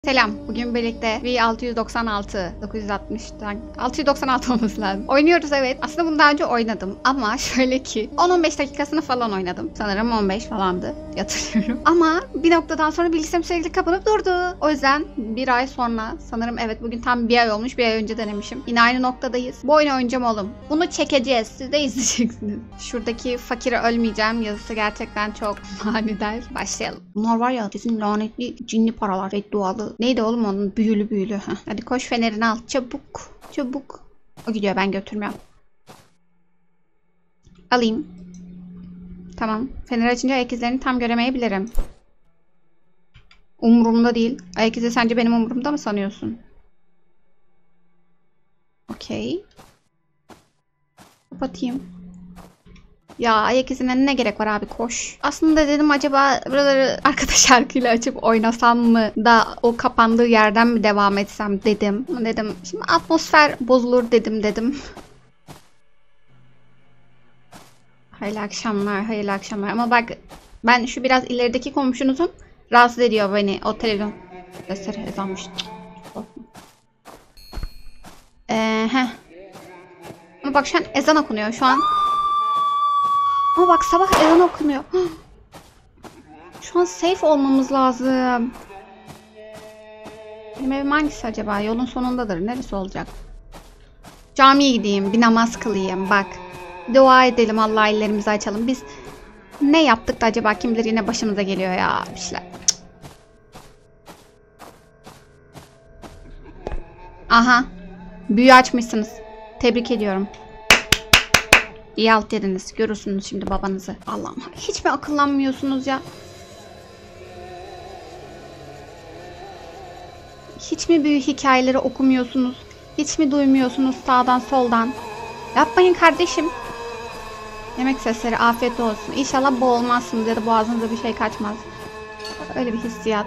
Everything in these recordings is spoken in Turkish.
Selam. Bugün birlikte V696 960'dan 696 olması lazım. Oynuyoruz, evet. Aslında bunu daha önce oynadım ama şöyle ki 10-15 dakikasını falan oynadım. Sanırım 15 falandı. Hatırlıyorum. Ama bir noktadan sonra bilgisayarım sürekli kapanıp durdu. O yüzden bir ay sonra sanırım, evet, bugün tam bir ay olmuş. Bir ay önce denemişim. Yine aynı noktadayız. Bu oyunu oynayacağım oğlum. Bunu çekeceğiz. Siz de izleyeceksiniz. Şuradaki fakire ölmeyeceğim yazısı gerçekten çok manidar. Başlayalım. Bunlar var ya, kesin lanetli cinli paralar. Beddualı. Neydi oğlum onun? Büyülü. Heh. Hadi koş, fenerini al. Çabuk. Çabuk. O gidiyor, ben götürmüyorum. Alayım. Tamam. Fener açınca ayak izlerini tam göremeyebilirim. Umurumda değil. Ayak izi sence benim umurumda mı sanıyorsun? Okey. Kapatayım. Ya ayak izine ne gerek var abi, koş. Aslında dedim acaba buraları arkadaş şarkıyla açıp oynasam mı da o kapandığı yerden mi devam etsem dedim. Ama dedim şimdi atmosfer bozulur dedim. Hayırlı akşamlar, hayırlı akşamlar. Ama bak, ben şu biraz ilerideki komşunuzun rahatsız ediyor beni. O televizyon sesleri ezanmış. Ama bak şu an ezan okunuyor şu an. Ama bak sabah ezan okunuyor. Şu an safe olmamız lazım. Benim evim hangisi acaba? Yolun sonundadır. Neresi olacak? Camiye gideyim. Bir namaz kılayım. Bak. Dua edelim. Allah ellerimizi açalım. Biz ne yaptık da acaba, kim bilir yine başımıza geliyor ya. Bir şeyler. Aha. Büyü açmışsınız. Tebrik ediyorum. İyi alt dediniz. Görürsünüz şimdi babanızı. Allah'ım. Hiç mi akıllanmıyorsunuz ya? Hiç mi büyü hikayeleri okumuyorsunuz? Hiç mi duymuyorsunuz sağdan soldan? Yapmayın kardeşim. Yemek sesleri, afiyet olsun. İnşallah boğulmazsınız ya da boğazınıza bir şey kaçmaz. Öyle bir hissiyat.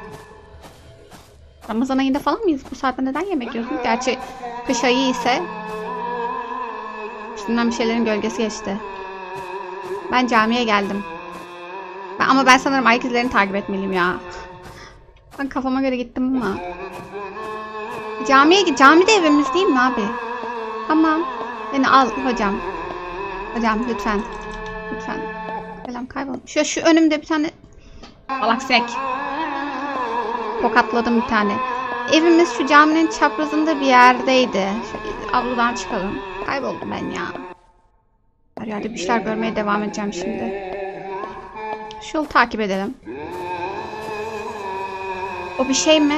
Ramazan ayında falan mıyız? Bu saatte neden yemek yiyorsunuz? Gerçi kış ayı ise üstünden bir şeylerin gölgesi geçti. Ben camiye geldim. Ama ben sanırım ayak izlerini takip etmeliyim ya. Ben kafama göre gittim ama. Camide evimiz değil mi abi? Tamam. Beni al hocam. Hocam lütfen. Lütfen. Selam, kaybolmuş. Şu önümde bir tane alaksek. Tokatladım bir tane. Evimiz şu caminin çaprazında bir yerdeydi. Şöyle avludan çıkalım. Kayboldum ben ya. Her yerde bir şeyler görmeye devam edeceğim şimdi. Şu yolu takip edelim. O bir şey mi?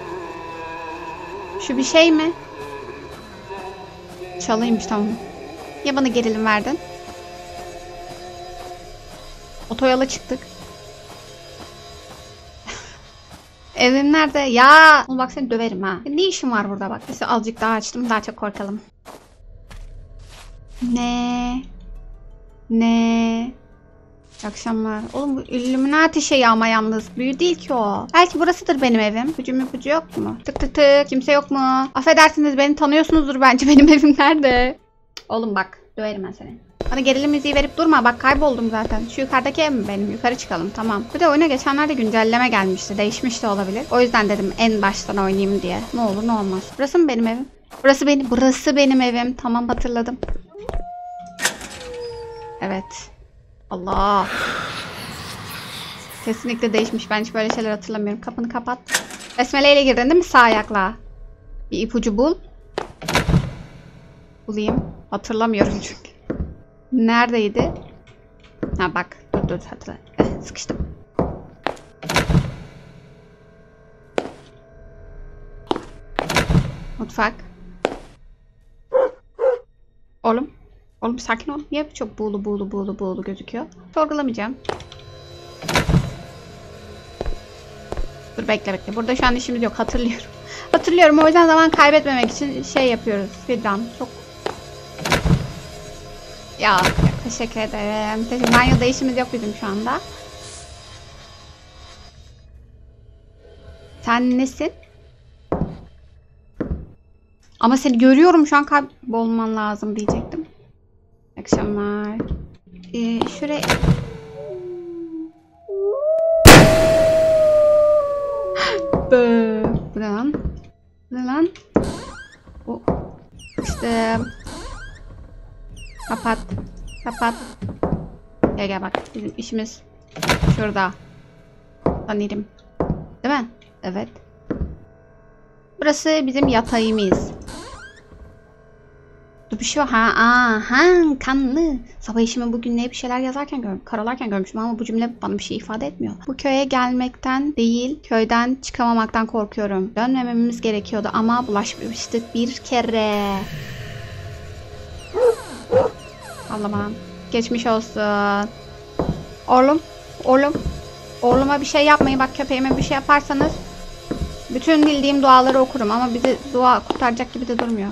Şu bir şey mi? Çalıymış, tamam. Ya bana gerilim verdin? Otoyola çıktık. Evim nerede? Ya! Bak seni döverim ha. Ne işin var burada bak. Neyse azıcık daha açtım. Daha çok korkalım. Ne? İyi akşamlar. Oğlum bu Illuminati şeyi ama yalnız. Büyü değil ki o. Belki burasıdır benim evim. İpucu yok mu? Tık tık tık. Kimse yok mu? Affedersiniz, beni tanıyorsunuzdur bence. Benim evim nerede? Oğlum bak. Döverim ben seni. Bana gerilim müziği verip durma. Bak kayboldum zaten. Şu yukarıdaki ev mi benim? Yukarı çıkalım. Tamam. Bir de oyuna geçenlerde güncelleme gelmişti. Değişmiş de olabilir. O yüzden dedim en baştan oynayayım diye. Ne olur ne olmaz. Burası mı benim evim? Burası benim evim. Tamam, hatırladım. Evet. Allah. Kesinlikle değişmiş. Ben hiç böyle şeyler hatırlamıyorum. Kapını kapat. Besmeleyle girdin değil mi sağ ayakla? Bir ipucu bul. Bulayım. Hatırlamıyorum çünkü. Neredeydi? Ha bak. Dur hatırla. Sıkıştım. Mutfak. Oğlum bir sakin ol. Niye çok buğulu gözüküyor? Sorgulamayacağım. Dur bekle. Burada şu an işimiz yok. Hatırlıyorum. O yüzden zaman kaybetmemek için şey yapıyoruz. Speedrun. Çok. Ya teşekkür ederim. Banyoda işimiz yok bizim şu anda. Sen nesin? Ama seni görüyorum şu an, kaybolman lazım diyecektim. İyi akşamlar. Şuraya... Bıı. Bu ne lan? Bu ne lan? O. İşte. Kapat. Kapat. Gel gel bak. Bizim işimiz şurada. Sanırım. Değil mi? Evet. Burası bizim yatağımız. Dur bir şey var. Kanlı. Sabah işimi bugün ne bir şeyler yazarken karalarken görmüştüm ama bu cümle bana bir şey ifade etmiyor. Bu köye gelmekten değil, köyden çıkamamaktan korkuyorum. Dönmememiz gerekiyordu ama bulaşmıştık bir kere. Allah'ım. Geçmiş olsun. Oğluma bir şey yapmayın. Bak köpeğime bir şey yaparsanız bütün bildiğim duaları okurum ama bizi dua kurtaracak gibi de durmuyor.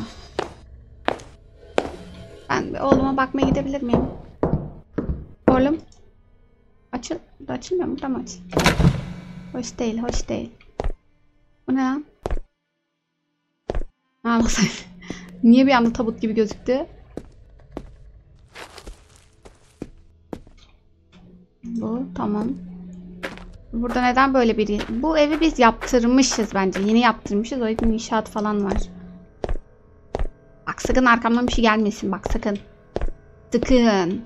Ben bir oğluma bakmaya gidebilir miyim? Oğlum. Açılmıyor mu? Burada mı aç? Hoş değil, hoş değil. Bu ne lan? Niye bir anda tabut gibi gözüktü? Bu tamam. Burada neden böyle biri? Bu evi biz yaptırmışız bence. Yeni yaptırmışız. O yüzden inşaat falan var. Bak sakın arkamdan bir şey gelmesin. Bak sakın. Sakın.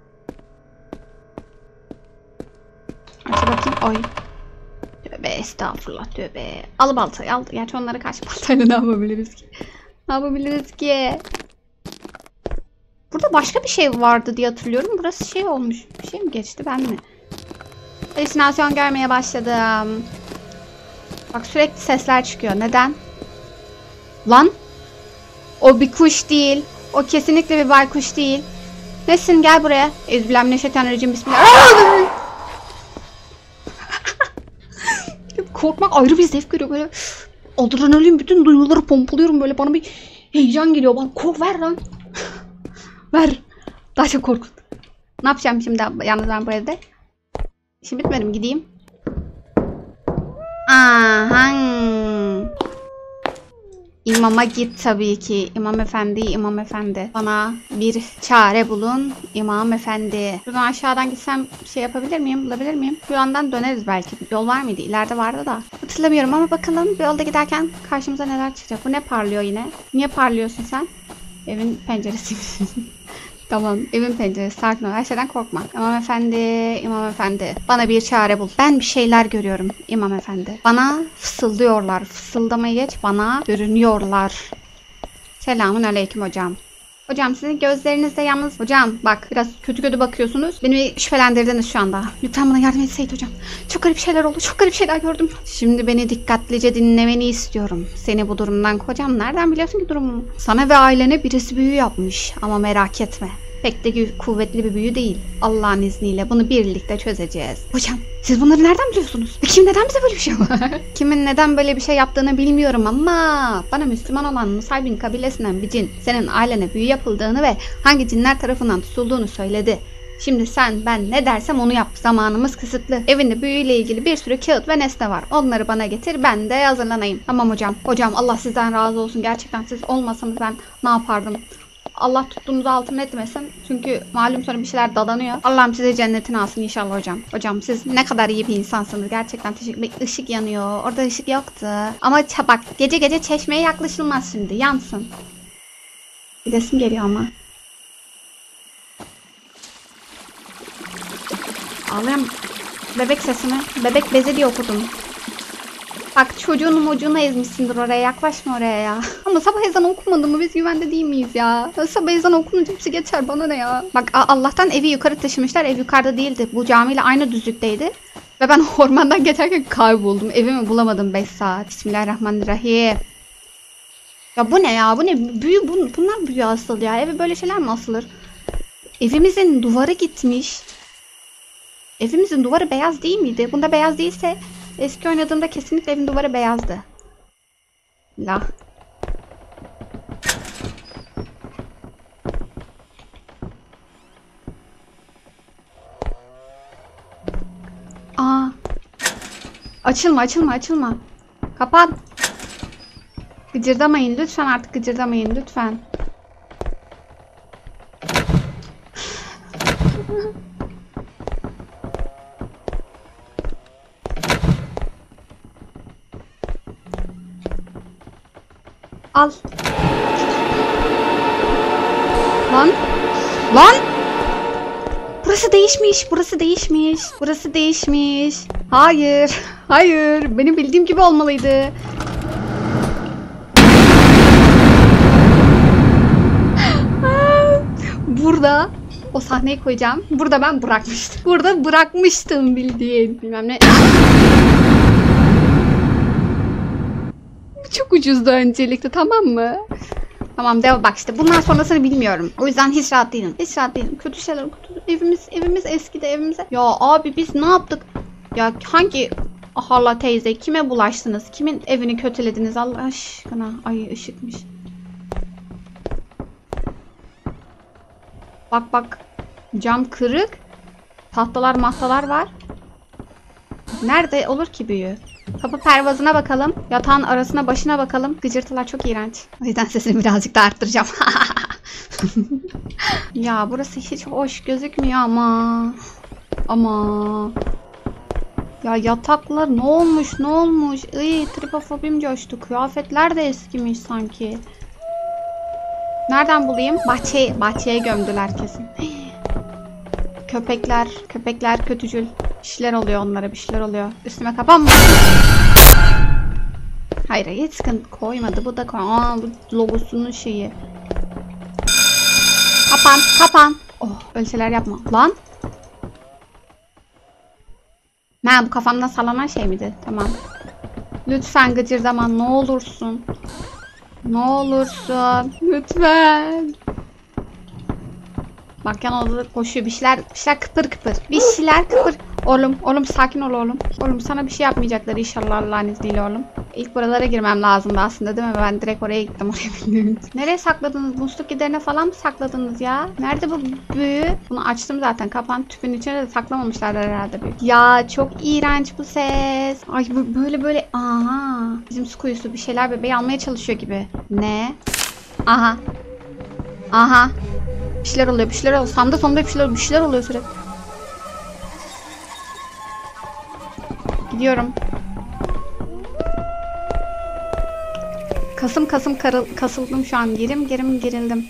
Aç bakayım. Oy. Tövbe estağfurullah tövbe. Al baltayı al. Gerçi onları kaç baltayla ne yapabiliriz ki? Ne yapabiliriz ki? Burada başka bir şey vardı diye hatırlıyorum. Burası şey olmuş. Bir şey mi geçti ben mi? Halüsinasyon görmeye başladım. Bak sürekli sesler çıkıyor. Neden? Lan? O bir kuş değil. O kesinlikle bir baykuş değil. Nesin gel buraya. Euzubillahimineşşeytanirracim. Bismillah. Korkmak ayrı bir zevk veriyor böyle. Adrenalin bütün duyguları pompalıyorum böyle. Bana bir heyecan geliyor. Bana kork ver lan. Ver. Daha çok korkut. Ne yapacağım şimdi yalnız ben bu evde? İşim bitmedi mi? Gideyim. Aha. İmama git tabii ki. İmam efendi, imam efendi. Bana bir çare bulun. İmam efendi. Şuradan aşağıdan gitsem şey yapabilir miyim? Bulabilir miyim? Bu yandan döneriz belki. Yol var mıydı? İleride vardı da. Hatırlamıyorum ama bakalım. Bir yolda giderken karşımıza neler çıkacak. Bu ne parlıyor yine? Niye parlıyorsun sen? Evin penceresi. Tamam, evin penceresi, sakin ol, her şeyden korkma. İmam efendi, imam efendi. Bana bir çare bul. Ben bir şeyler görüyorum imam efendi. Bana fısıldıyorlar. Fısıldamayı geç, bana görünüyorlar. Selamun aleyküm hocam. Hocam sizin gözlerinizde yalnız... Hocam bak biraz kötü kötü bakıyorsunuz. Beni şüphelendirdiniz şu anda. Lütfen bana yardım etseydin hocam. Çok garip şeyler oldu. Çok garip şeyler gördüm. Şimdi beni dikkatlice dinlemeni istiyorum. Seni bu durumdan hocam nereden biliyorsun ki durumumu? Sana ve ailene birisi büyü yapmış. Ama merak etme. Pek de kuvvetli bir büyü değil. Allah'ın izniyle bunu birlikte çözeceğiz. Hocam siz bunları nereden biliyorsunuz? Peki neden bize böyle bir şey var? Kimin neden böyle bir şey yaptığını bilmiyorum ama bana Müslüman olan Nusaybin kabilesinden bir cin senin ailene büyü yapıldığını ve hangi cinler tarafından tutulduğunu söyledi. Şimdi sen ben ne dersem onu yap. Zamanımız kısıtlı. Evinde büyüyle ilgili bir sürü kağıt ve nesne var. Onları bana getir ben de hazırlanayım. Tamam hocam. Hocam Allah sizden razı olsun. Gerçekten siz olmasanız ben ne yapardım? Allah tuttuğumuzu altın etmesin. Çünkü malum sonra bir şeyler dadanıyor. Allah'ım size cennetini alsın inşallah hocam. Hocam siz ne kadar iyi bir insansınız. Gerçekten teşekkür ederim. Işık yanıyor. Orada ışık yoktu. Ama bak gece gece çeşmeye yaklaşılmaz şimdi. Yansın. Gidesim geliyor ama. Ağlayan bebek sesimi. Bebek bezi diye okudum. Bak çocuğunu ezmişsindir oraya. Yaklaşma oraya ya. Ama sabah ezanı okumadı mı? Biz güvende değil miyiz ya? Sabah ezanı okununca hepsi geçer. Bana ne ya? Bak Allah'tan evi yukarı taşımışlar. Ev yukarıda değildi. Bu camiyle aynı düzlükteydi. Ve ben ormandan geçerken kayboldum. Evimi bulamadım 5 saat. Bismillahirrahmanirrahim. Ya bu ne ya? Bu ne? Büyü, bunlar büyü asıl ya. Eve böyle şeyler mi asılır? Evimizin duvarı gitmiş. Evimizin duvarı beyaz değil miydi? Bunda beyaz değilse eski oynadığımda kesinlikle evin duvarı beyazdı. La. Aa. Açılma. Kapat. Gıcırdamayın lütfen artık gıcırdamayın lütfen. Al. Lan. Lan. Burası değişmiş. Burası değişmiş. Burası değişmiş. Hayır. Hayır. Benim bildiğim gibi olmalıydı. Burada o sahneyi koyacağım. Burada ben bırakmıştım. Burada bırakmıştım bildiğin. Bilmem ne. Çok ucuzdu öncelikle, tamam mı? Tamam devam, bak işte bundan sonrasını bilmiyorum. O yüzden hiç rahat değilim. Hiç rahat değilim. Kötü şeyler, evimiz eskidi evimize. Ya abi biz ne yaptık? Ya hangi hala teyze, kime bulaştınız? Kimin evini kötülediniz Allah aşkına? Ay ışıkmış. Bak bak. Cam kırık. Tahtalar mahtalar var. Nerede olur ki büyü? Kapı pervazına bakalım. Yatağın arasına başına bakalım. Gıcırtılar çok iğrenç. O yüzden sesini birazcık da arttıracağım. Ya burası hiç hoş gözükmüyor ama. Ama. Ya yataklar ne olmuş ne olmuş. Iy, tripofobim coştu. Kıyafetler de eskimiş sanki. Nereden bulayım? Bahçeye gömdüler kesin. Köpekler kötücül. Bir şeyler oluyor onlara, bir şeyler oluyor. Üstüme kapanma. Hayır hiç sıkıntı koymadı. Bu da bu logosunun şeyi. Kapan. Oh öyle şeyler yapma. Lan. Ne bu kafamdan sallanan şey miydi? Tamam. Lütfen gıcırdaman ne olursun. Ne olursun. Lütfen. Bak yan odada koşuyor. Bir şeyler kıpır. Bir şeyler kıpır. Oğlum sakin ol oğlum. Oğlum sana bir şey yapmayacaklar inşallah Allah'ın izniyle oğlum. İlk buralara girmem lazımdı aslında değil mi? Ben direkt oraya gittim, oraya bildiğim. Nereye sakladınız? Musluk giderine falan mı sakladınız ya? Nerede bu büyü? Bunu açtım zaten. Kapan tüpün içine de saklamamışlar herhalde büyü. Ya çok iğrenç bu ses. Ay böyle. Aha. Bizim su kuyusu bir şeyler bebeği almaya çalışıyor gibi. Ne? Aha. Bir şeyler oluyor. Sağımda sonunda bir şeyler oluyor sürekli. Gidiyorum. Kasıldım şu an. Gerildim.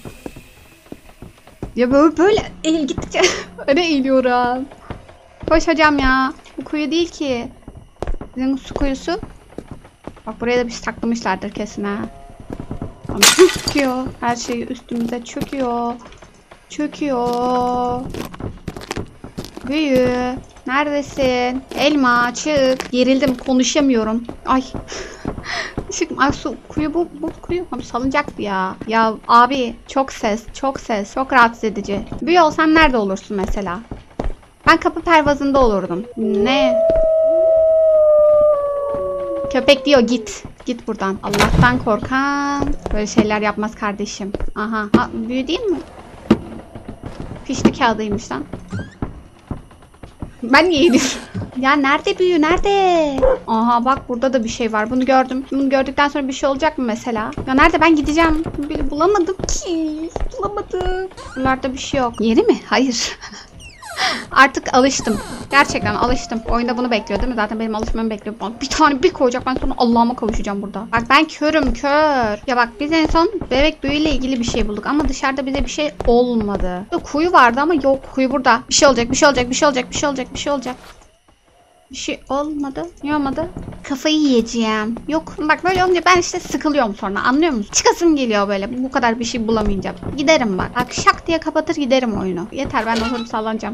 Ya böyle gittikçe öne eğiliyorum. Koş hocam ya. Bu kuyu değil ki. Bizim su kuyusu. Bak buraya da bir şey saklamışlardır kesin ha. Çöküyor. Her şey üstümüze çöküyor. Büyü. Neredesin? Elma çık. Gerildim, konuşamıyorum. Ay. Ay su kuyu bu kuyu. Abi salınacaktı ya. Ya abi çok ses. Çok rahatsız edici. Büyü olsan nerede olursun mesela? Ben kapı pervazında olurdum. Ne? Köpek diyor git. Git buradan. Allah'tan korkan böyle şeyler yapmaz kardeşim. Aha. Büyü değil mi? Fişli kağıdıymış lan. Ben niye gidiyorum? Ya nerede büyü? Nerede? Aha bak burada da bir şey var. Bunu gördüm. Bunu gördükten sonra bir şey olacak mı mesela? Ya nerede? Ben gideceğim. Bulamadım ki. Bulamadım. Buralarda bir şey yok. Yeri mi? Hayır. Artık alıştım. Gerçekten alıştım. Oyunda bunu bekliyor değil mi? Zaten benim alışmamı bekliyor. Bir tane bir koyacak. Ben sonra Allah'ıma kavuşacağım burada. Bak ben körüm. Ya bak biz en son bebek büyüyle ilgili bir şey bulduk. Ama dışarıda bize bir şey olmadı. Kuyu vardı ama yok. Kuyu burada. Bir şey olacak. Bir şey olmadı. Niye olmadı? Kafayı yiyeceğim. Yok. Bak böyle olunca ben işte sıkılıyorum sonra. Anlıyor musun? Çıkasım geliyor böyle. Bu kadar bir şey bulamayacağım. Giderim bak. Bak şak diye kapatır giderim oyunu. Yeter ben oturup sallanacağım.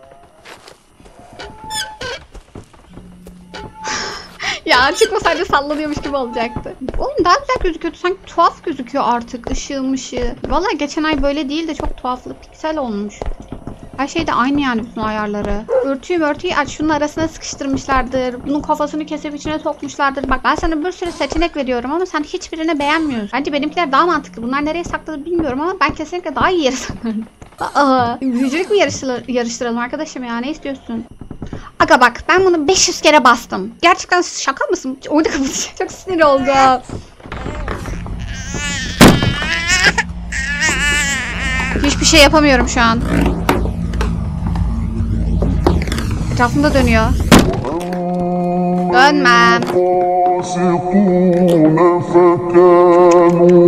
Ya çıkmasaydı sallanıyormuş gibi olacaktı. Oğlum daha güzel gözüküyordu. Sanki tuhaf gözüküyor artık. Işığı. Vallahi geçen ay böyle değil de çok tuhaflı piksel olmuş. Her şey de aynı yani bütün ayarları. Örtüyü aç. Şunun arasına sıkıştırmışlardır. Bunun kafasını kesip içine sokmuşlardır. Bak ben sana bir sürü seçenek veriyorum ama sen hiçbirini beğenmiyorsun. Bence benimkiler daha mantıklı. Bunlar nereye sakladı bilmiyorum ama ben kesinlikle daha iyi yere saklarım. Büyücülük mü yarıştıralım arkadaşım ya? Ne istiyorsun? Aga bak ben bunu 500 kere bastım. Gerçekten şaka mısın? Oyunu kapatacağım. Çok sinir oldum. Hiçbir şey yapamıyorum şu an. Etrafımda dönüyor. Dönmem.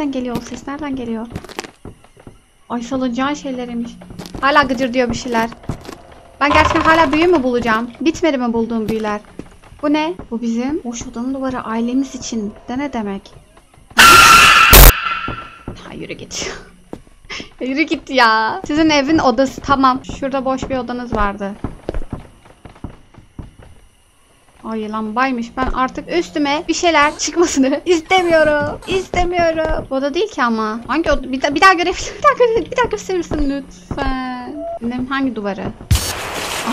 Nereden geliyor o ses? Nereden geliyor? Ay salıncağın şeyleriymiş. Hala gıcır diyor bir şeyler. Ben gerçekten hala büyü mü bulacağım? Bitmedi mi bulduğum büyüler? Bu ne? Bu bizim boş odanın duvarı ailemiz için. De ne demek? Ha yürü git. Yürü git ya. Sizin evin odası tamam. Şurada boş bir odanız vardı. Ay lambaymış. Ben artık üstüme bir şeyler çıkmasını istemiyorum. İstemiyorum. Bu oda değil ki ama. Hangi oda? Bir daha görebilir. Bir daha gösterir misin lütfen? Hangi duvarı? Ay.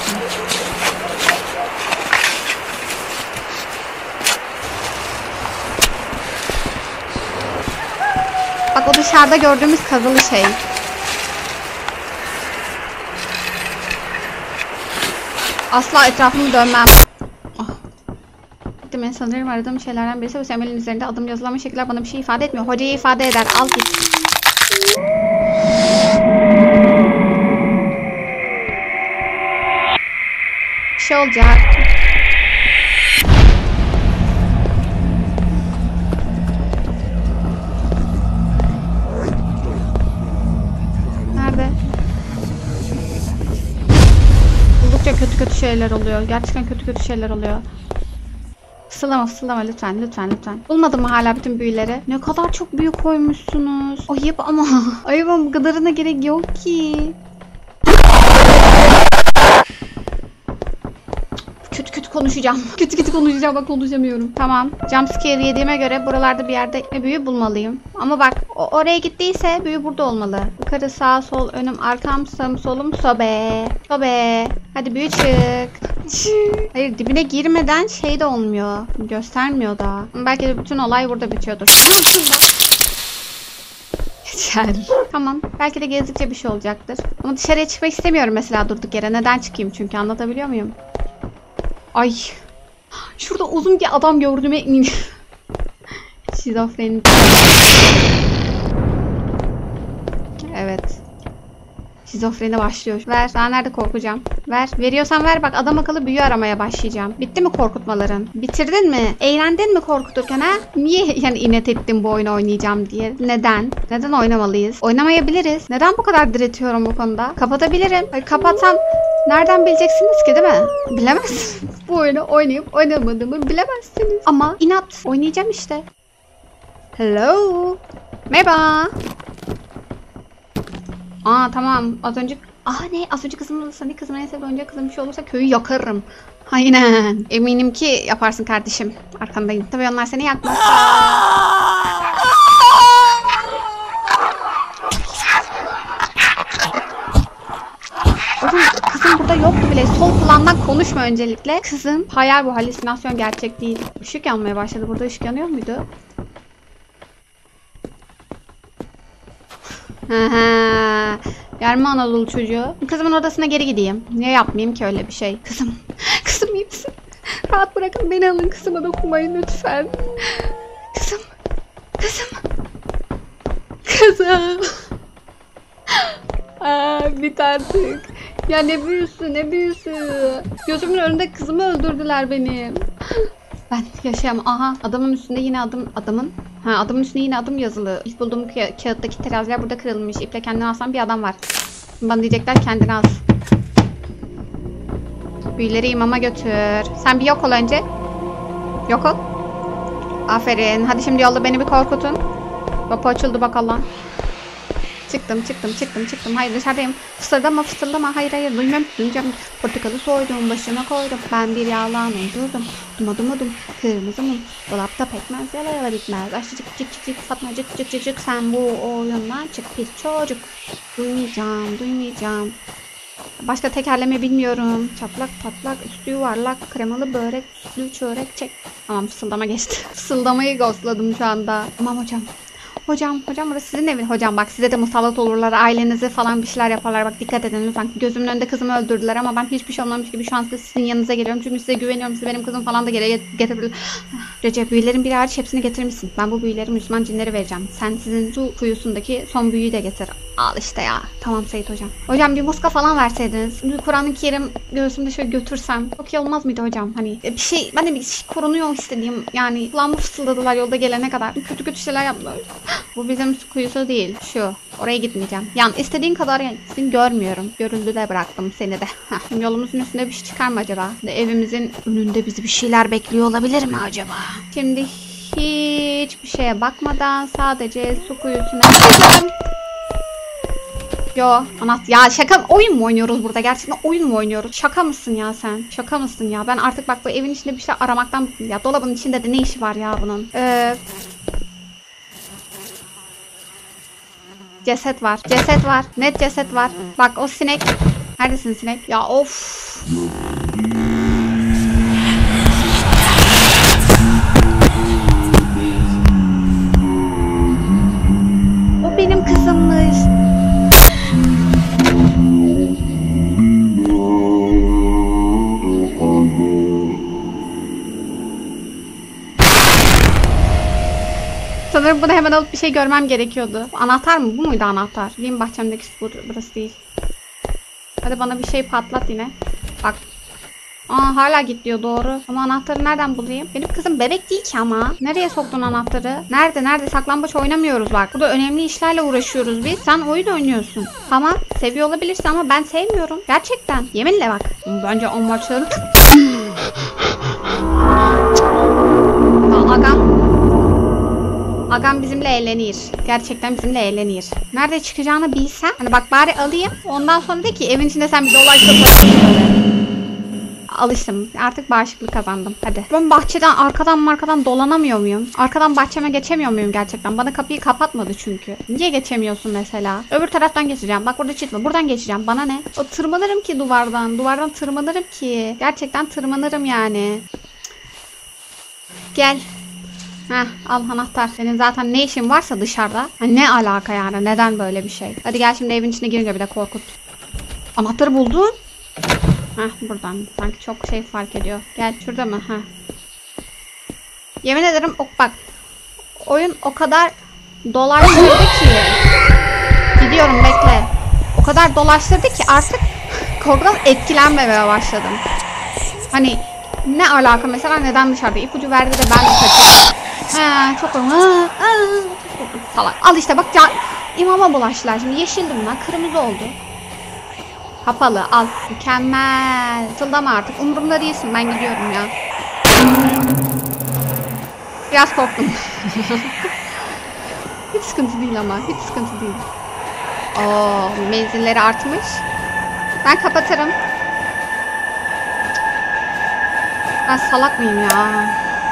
Bak o dışarıda gördüğümüz kazılı şey. Asla etrafımı dönmem. Oh. Ben sanırım aradığım şeylerden birisi bu sembolün üzerinde adım yazılan şekiller bana bir şey ifade etmiyor. Hocayı ifade eder. Al git. Bir şey olacak. Nerede? Buldukça kötü şeyler oluyor. Gerçekten kötü şeyler oluyor. Fısıldama lütfen. Bulmadın mı hala bütün büyüleri? Ne kadar çok büyü koymuşsunuz. Ayıp ama. Ayıp ama bu kadarına gerek yok ki. Kötü konuşacağım. Kötü konuşacağım bak konuşamıyorum. Tamam. Jumpscare yediğime göre buralarda bir yerde büyü bulmalıyım. Ama bak oraya gittiyse büyü burada olmalı. Yukarı sağ sol önüm arkam sağım solum sobe. Sobe. Hadi büyü çık. Hayır dibine girmeden şey de olmuyor. Göstermiyor da. Belki de bütün olay burada bitiyordur. Geçer. Tamam. Belki de gezdikçe bir şey olacaktır. Ama dışarıya çıkmak istemiyorum mesela durduk yere. Neden çıkayım çünkü anlatabiliyor muyum? Ay. Şurada uzun bir adam gördüğüme eminim. Şizofreni. Evet. Şizofreni başlıyor. Ver. Daha nerede korkacağım? Ver. Veriyorsan ver bak adam akıllı büyü aramaya başlayacağım. Bitti mi korkutmaların? Bitirdin mi? Eğlendin mi korkuturken ha? Niye yani inat ettin bu oyunu oynayacağım diye? Neden? Neden oynamalıyız? Oynamayabiliriz. Neden bu kadar diretiyorum bu konuda? Kapatabilirim. Hayır, kapatsam nereden bileceksiniz ki değil mi? Bilemezsiniz. Bu oyunu oynayıp oynamadığımı bilemezsiniz. Ama inat. Oynayacağım işte. Hello. Merhaba. Aa tamam az önce ne az önce kızım olursa ne kızım neyse önce kızım bir şey olursa köyü yakarım. Aynen. Eminim ki yaparsın kardeşim. Arkandayım. Tabii onlar seni yakmaz. Oğlum kızım burada yoktu bile. Sol kulağından konuşma öncelikle. Kızım hayal bu halüsinasyon gerçek değil. Işık yanmaya başladı. Burada ışık yanıyor muydu? Yerme Anadolu çocuğu. Kızımın odasına geri gideyim. Niye yapmayayım ki öyle bir şey? Kızım. Kızım iyi misin? Rahat bırakın beni alın. Kızıma dokunmayın lütfen. Kızım. Kızım. Bit artık. Ya ne büyüsü. Gözümün önünde kızımı öldürdüler benim. Ben yaşayamam. Aha adamın üstünde yine adamın üstünde yine adım yazılı. İlk bulduğum kağıttaki teraziler burada kırılmış. İple kendini asan bir adam var. Bana diyecekler kendini as. Büyüleri imama götür. Sen bir yok ol önce. Yok ol. Aferin. Hadi şimdi yolla beni bir korkutun. Kapı açıldı bak Allah'ım. Çıktım. Hayır dışarıdayım. Fısıldama. Hayır duymayacağım. Portakalı soydum, başına koydum. Ben bir yalan uydurdum. Dumadum. Kırmızı mum. Dolapta pekmez yala bitmez. Aşçı cık Fatma cık. Sen bu oyundan çık pis çocuk. Duymayacağım. Başka tekerleme bilmiyorum. Çatlak patlak, üstü yuvarlak, kremalı börek, sütlü çörek çek. Tamam fısıldama geçti. Fısıldamayı ghostladım şu anda. Tamam hocam. Hocam burası sizin evin. Hocam bak size de musallat olurlar. Ailenize falan bir şeyler yaparlar. Bak dikkat edin lütfen. Gözümün önünde kızımı öldürdüler ama ben hiçbir şey olmamış gibi şu an sizin yanınıza geliyorum. Çünkü size güveniyorum. Siz benim kızım falan da getirebilir. Recep büyülerin bir hariç hepsini getirmişsin. Ben bu büyüleri Müslüman cinlere vereceğim. Sen sizin su kuyusundaki son büyüyü de getir. Al işte ya. Tamam Seyit hocam. Hocam bir muska falan verseydiniz. Kur'an-ı Kerim göğsümde şöyle götürsem. Çok iyi olmaz mıydı hocam? Hani bir şey, ben de bir şey korunuyor istediğim. Yani kulağımı fısıldadılar yolda gelene kadar. Kötü kötü şeyler yaptılar. Bu bizim su kuyusu değil. Şu. Oraya gitmeyeceğim. Yani istediğin kadar gitsin, görmüyorum. Görüldü de bıraktım seni de. Şimdi yolumuzun üstünde bir şey çıkar mı acaba? Evimizin önünde bizi bir şeyler bekliyor olabilir mi acaba? Şimdi hiçbir şeye bakmadan sadece su kuyusuna gidelim. Yo anahtar ya, şaka, oyun mu oynuyoruz burada, gerçekten oyun mu oynuyoruz? Şaka mısın ya sen? Şaka mısın ya? Ben artık bak bu evin içinde bir şey aramaktan bıktım ya. Dolabın içinde de ne işi var ya bunun? Ceset var. Ceset var. Net ceset var. Bak o sinek. Neredesin sinek? Ya of. O benim kızımmış. Sanırım bunu hemen alıp bir şey görmem gerekiyordu. Anahtar mı? Bu muydu anahtar? Benim bahçemdeki burası değil. Hadi bana bir şey patlat yine. Bak. Aa hala git diyor, doğru. Ama anahtarı nereden bulayım? Benim kızım bebek değil ki ama. Nereye soktun anahtarı? Nerede? Saklambaç oynamıyoruz bak. Burada önemli işlerle uğraşıyoruz biz. Sen oyun oynuyorsun. Tamam. Seviyor olabilirsin ama ben sevmiyorum. Gerçekten. Yeminle bak. Bence o maçları... Agam bizimle eğlenir. Gerçekten bizimle eğlenir. Nerede çıkacağını bilsem. Hani bak bari alayım. Ondan sonra de ki evin içinde sen bir dolaş yaparsın. Alıştım. Artık bağışıklık kazandım. Hadi. Ben bahçeden arkadan dolanamıyor muyum? Arkadan bahçeme geçemiyor muyum gerçekten? Bana kapıyı kapatmadı çünkü. Niye geçemiyorsun mesela? Öbür taraftan geçeceğim. Bak burada çift var. Buradan geçeceğim. Bana ne? O tırmanırım ki duvardan. Duvardan tırmanırım ki. Gerçekten tırmanırım yani. Gel. Heh, al anahtar. Senin zaten ne işin varsa dışarıda. Hani ne alaka yani? Neden böyle bir şey? Hadi gel şimdi evin içine girince bir de korkut. Anahtarı buldun. Heh, buradan. Sanki çok şey fark ediyor. Gel şurada mı? Heh. Yemin ederim bak. Oyun o kadar dolaştırdı ki. Gidiyorum bekle. O kadar dolaştırdı ki artık korkudan etkilenmemeye başladım. Hani ne alaka mesela, neden dışarıda? İpucu verdi de ben de kaçırdım. Çok salak. Al işte bak ya, imama bulaştılar. Şimdi yeşildi bunlar, kırmızı oldu. Kapalı, al. Mükemmel. Tıldama artık. Umurumda değilsin, ben gidiyorum ya. Biraz korktum. Hiç sıkıntı değil ama. Hiç sıkıntı değil. Oo, menzilleri artmış. Ben kapatırım. Ben salak mıyım ya?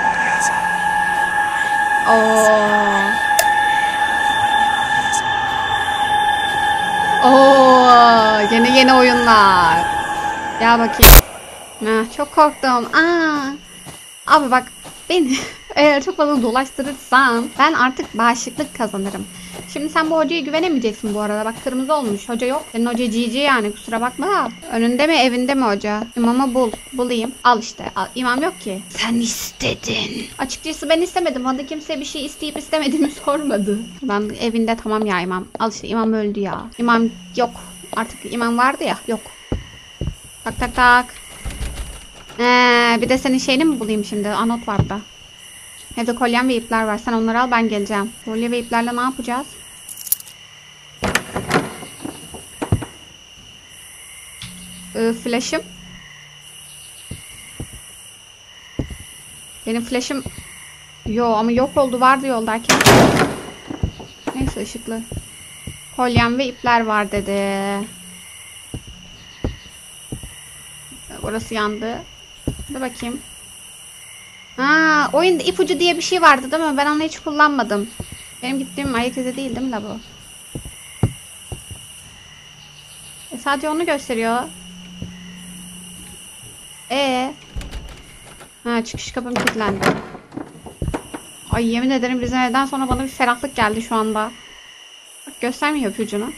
Yeni oyunlar. Ya bakayım. Çok korktum. Abi bak beni eğer çok fazla dolaştırırsan ben artık bağışıklık kazanırım. Şimdi sen bu hocaya güvenemeyeceksin bu arada. Bak kırmızı olmuş. Hoca yok. Senin hoca GG yani, kusura bakma. Önünde mi evinde mi hoca? İmamı bulayım. Al işte. Al. İmam yok ki. Sen istedin. Açıkçası ben istemedim. Bana kimse bir şey isteyip istemediğimi sormadı. Ben evinde, tamam ya imam. Al işte, imam öldü ya. İmam yok. Artık imam vardı ya. Yok. Tak. Bir de senin şeyini mi bulayım şimdi? Anot var da. Evde kolyem ve ipler var. Sen onları al, ben geleceğim. Kolye ve iplerle ne yapacağız? Flash'ım. Benim flash'ım... Yo ama yok oldu, vardı yoldayken. Neyse, ışıklı. Kolyem ve ipler var dedi. Orası yandı. Dur bakayım. Oyunda ipucu diye bir şey vardı değil mi? Ben onu hiç kullanmadım. Benim gittiğim ayak izi değil mi la bu? Sadece onu gösteriyor. Çıkış kapım kilitlendi. Ay yemin ederim bizim evden sonra bana bir ferahlık geldi şu anda. Bak göstermiyor ipucunu.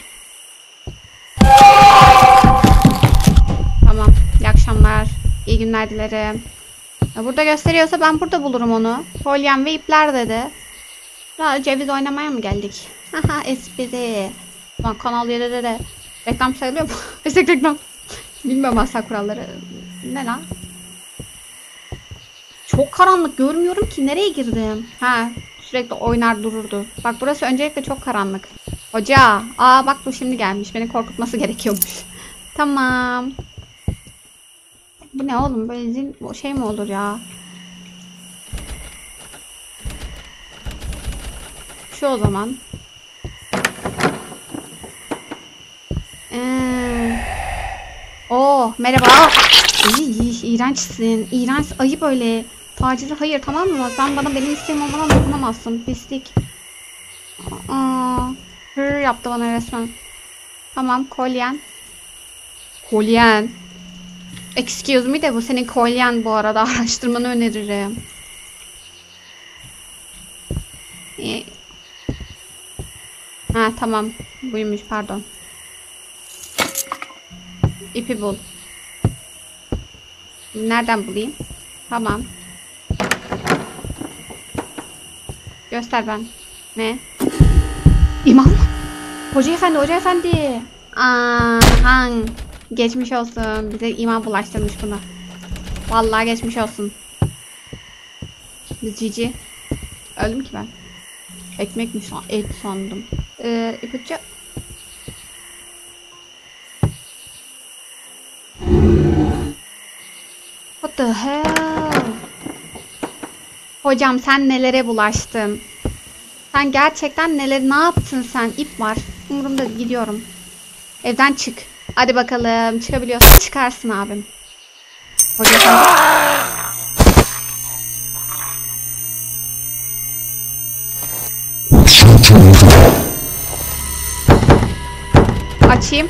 Tamam. İyi akşamlar. İyi günler dilerim. Burada gösteriyorsa ben burada bulurum onu. Kolyem ve ipler dedi. Ceviz oynamaya mı geldik? Haha, espri. Lan Kanal 7'de de reklam sayılıyor mu? Meslek reklam. Bilmiyorum asla kuralları. Ne lan? Çok karanlık, görmüyorum ki. Nereye girdim? Ha, sürekli oynar dururdu. Bak burası öncelikle çok karanlık. Hoca. Aa bak bu şimdi gelmiş. Beni korkutması gerekiyormuş. Tamam. Bu ne oğlum? Böyle zil şey mi olur ya? Şu o zaman. Oh merhaba. İyi, iğrençsin. İğrenç. Ayıp öyle. Tacize hayır, tamam mı? Sen bana benim isteğim olmadan dokunamazsın. Pislik. Hır yaptı bana resmen. Tamam, kolyen. Kolyen. Excuse me de bu senin kolyen bu arada. Araştırmanı öneririm. Ha tamam. Buymuş, pardon. İpi bul. Nereden bulayım? Tamam. Göster ben. Ne? İmam? Hoca efendi, hoca efendi. Aha. Geçmiş olsun. Bize imam bulaştırmış bunu. Vallahi geçmiş olsun. Cici. Öldüm ki ben. Ekmekmiş, et sandım. İpucu. What the hell? Hocam sen nelere bulaştın? Sen gerçekten ne yaptın sen? İp var. Umurumda, gidiyorum. Evden çık. Hadi bakalım. Çıkabiliyorsun. Çıkarsın abim. Hoca sen... Açayım.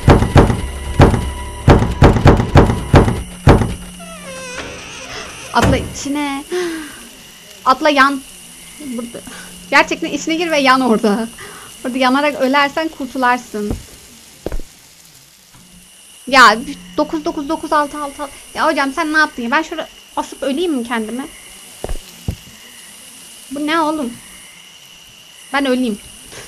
Atla içine. Atla yan. Burada. Gerçekten içine gir ve yan orada. Orada yanarak ölersen kurtularsın. Ya 9 Ya hocam sen ne yaptın ya? Ben şurada asıp öleyim mi kendime? Bu ne oğlum? Ben öleyim.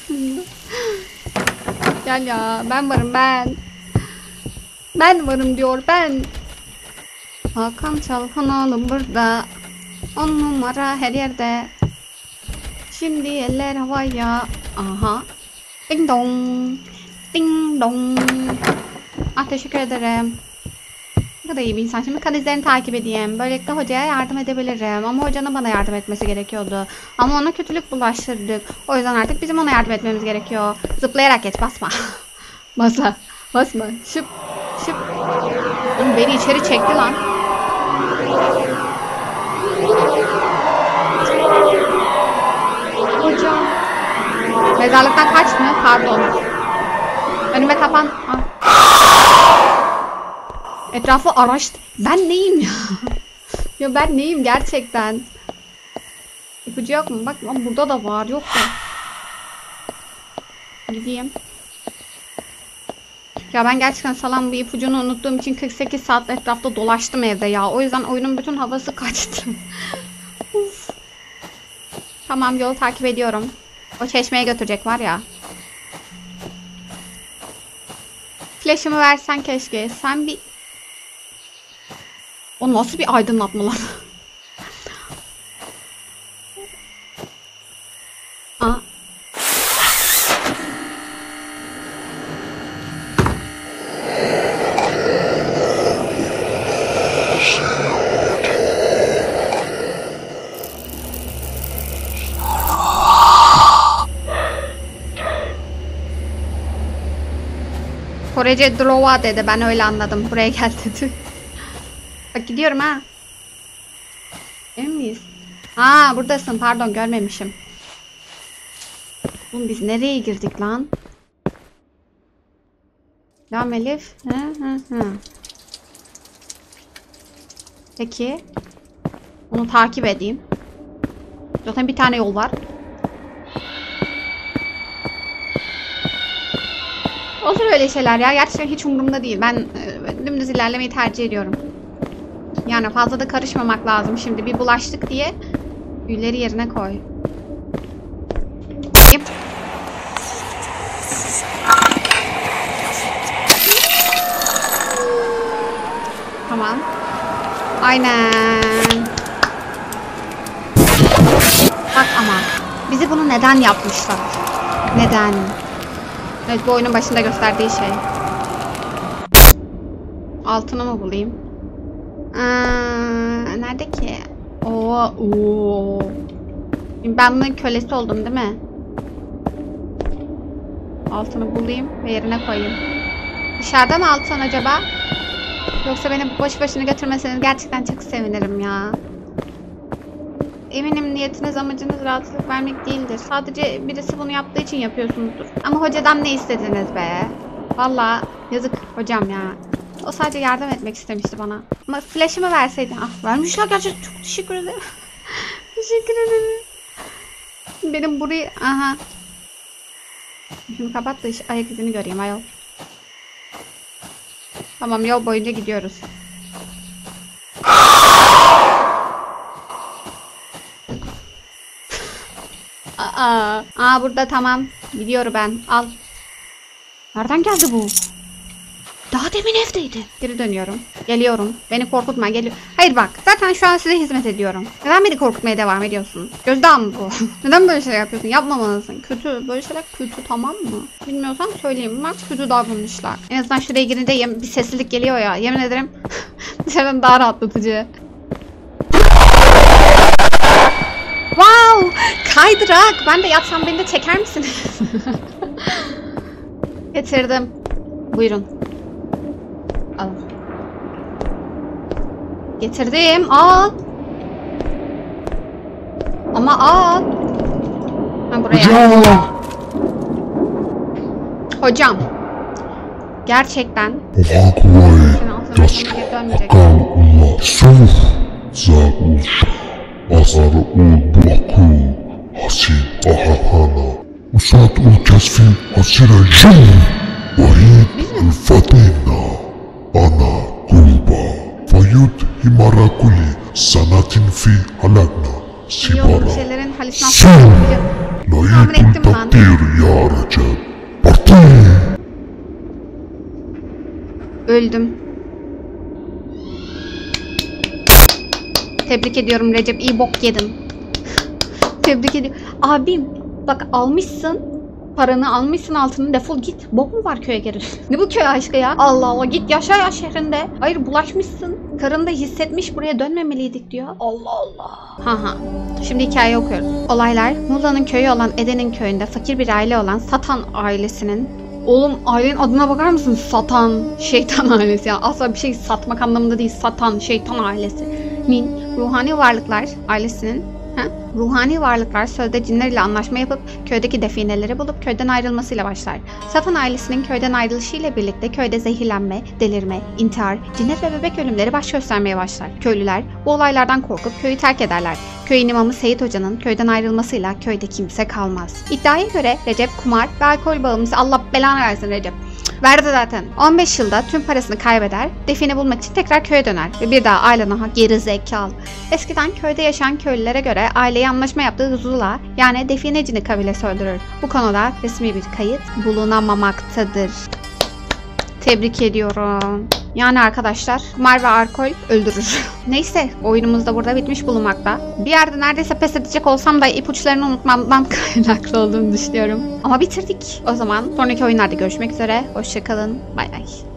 Gel ya, ben varım ben. Ben varım diyor, ben. Hakan Çalhanoğlu burada. 10 numara her yerde. Şimdi eller havaya. Aha. Ding dong. Ding dong. Ah teşekkür ederim. Ne kadar iyi bir insan. Şimdi kan izlerini takip edeyim. Böylelikle hocaya yardım edebilirim. Ama hocanın bana yardım etmesi gerekiyordu. Ama ona kötülük bulaştırdık. O yüzden artık bizim ona yardım etmemiz gerekiyor. Zıplayarak geç, basma. Basma. Basma. Şıp. Şıp. Oğlum beni içeri çekti lan. Hocam. Mezarlıktan kaçmıyor. Pardon. Önüme kapan. Etrafı araştır. Ben neyim ya? Ya ben neyim gerçekten? İpucu yok mu? Bak burada da var. Yok da. Gideyim. Ya ben gerçekten salam bu ipucunu unuttuğum için 48 saat etrafta dolaştım evde ya. O yüzden oyunun bütün havası kaçtı. Uf. Tamam, yolu takip ediyorum. O çeşmeye götürecek var ya. Flash'ımı versen keşke. Sen bir... O nasıl bir aydınlatma lan? Aa. Korece Drova dedi. Ben öyle anladım. Buraya gel dedi. Bak gidiyorum ha. Emin miyiz? Ha buradasın. Pardon, görmemişim. Oğlum biz nereye girdik lan? Lam Elif. Hı. Peki. Onu takip edeyim. Zaten bir tane yol var. Olur öyle şeyler ya. Gerçekten hiç umurumda değil. Ben dümdüz ilerlemeyi tercih ediyorum. Yani fazla da karışmamak lazım. Şimdi bir bulaştık diye gülleri yerine koy. Tamam. Aynen. Bak ama bizi bunu neden yapmışlar? Neden? Evet, bu oyunun başında gösterdiği şey. Altını mı bulayım? Nerede ki? Oo. Ben bunun kölesi oldum değil mi? Altını bulayım ve yerine koyayım. Dışarıda mı altın acaba? Yoksa beni boş başına götürmeseniz gerçekten çok sevinirim ya. Eminim niyetiniz, amacınız rahatsızlık vermek değildir. Sadece birisi bunu yaptığı için yapıyorsunuzdur. Ama hocadan ne istediniz be? Vallahi yazık hocam ya. O sadece yardım etmek istemişti bana. Ama flash'ımı verseydi. Ah, vermişler gerçekten, çok teşekkür ederim. Teşekkür ederim. Benim burayı... Aha. Şunu kapat da ayak izini göreyim ayol. Tamam, yol boyunca gidiyoruz. Burada tamam. Gidiyorum ben. Al. Nereden geldi bu? Daha demin evdeydi. Geri dönüyorum. Geliyorum. Beni korkutma. Hayır bak. Zaten şu an size hizmet ediyorum. Neden beni korkutmaya devam ediyorsun? Gözdağı mı bu? Neden böyle şeyler yapıyorsun? Yapmamalısın. Kötü. Böyle şeyler kötü, tamam mı? Bilmiyorsan söyleyeyim. Bak, kötü davranışlar. En azından şuraya girince bir sessizlik geliyor ya. Yemin ederim dışarıdan daha rahatlatıcı. Wow! Kaydırak. Ben de yatsam beni de çeker misiniz? Getirdim. Buyurun. Al. Getirdim. Al. Ama al. Ha, buraya. Hocam. Gerçekten. Ana kulba fayut himarakuli sanatin fi halagna sibara şeylerin halüsinasyonu layıkul takdir ya Recep parti. Öldüm. Tebrik ediyorum Recep, iyi bok yedin. Tebrik ediyorum. Abim bak, almışsın. Paranı almışsın, altını, defol git. Bok mu var köye geri? Ne bu köy aşkı ya? Allah Allah, git yaşa ya şehrinde. Hayır, bulaşmışsın. Karın da hissetmiş, buraya dönmemeliydik diyor. Allah Allah. Ha. Şimdi hikaye okuyoruz. Olaylar Muğla'nın köyü olan Eden'in köyünde fakir bir aile olan Satan ailesinin... Oğlum, ailenin adına bakar mısın? Satan, şeytan ailesi ya. Asla bir şey satmak anlamında değil. Satan, şeytan ailesinin ruhani varlıklar ailesinin ruhani varlıklar sözde cinler ile anlaşma yapıp köydeki defineleri bulup köyden ayrılmasıyla başlar. Satan ailesinin köyden ayrılışıyla birlikte köyde zehirlenme, delirme, intihar, cinnet ve bebek ölümleri baş göstermeye başlar. Köylüler bu olaylardan korkup köyü terk ederler. Köyün imamı Seyit Hoca'nın köyden ayrılmasıyla köyde kimse kalmaz. İddiaya göre Recep kumar ve alkol bağımlısı, Allah belanı versin Recep. Verdi zaten. 15 yılda tüm parasını kaybeder, define bulmak için tekrar köye döner ve bir daha ailene geri zekalı. Eskiden köyde yaşayan köylülere göre aileyi anlaşma yaptığı Zula, yani definecini kabilesi öldürür. Bu konuda resmi bir kayıt bulunamamaktadır. Tebrik ediyorum. Yani arkadaşlar, kumar ve alkol öldürür. Neyse, oyunumuz da burada bitmiş bulunmakta. Bir yerde neredeyse pes edecek olsam da ipuçlarını unutmamdan kaynaklı olduğunu düşünüyorum. Ama bitirdik. O zaman sonraki oyunlarda görüşmek üzere. Hoşça kalın. Bay bay.